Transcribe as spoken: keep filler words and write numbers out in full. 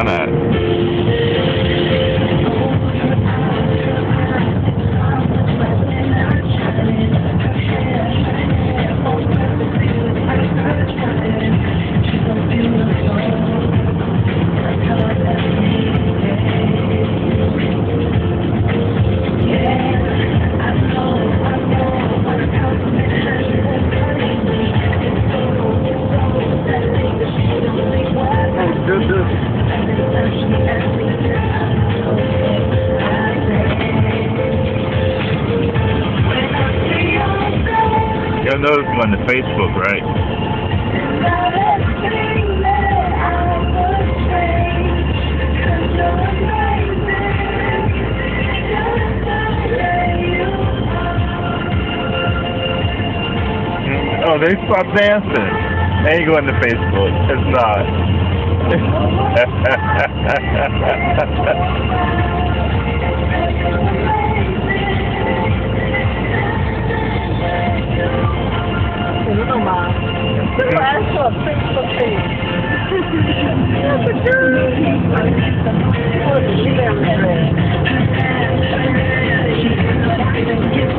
at? You'll notice me on the Facebook, right? Oh, they stopped dancing. They ain't going to Facebook. It's not. That's a Facebook page. That's a girl.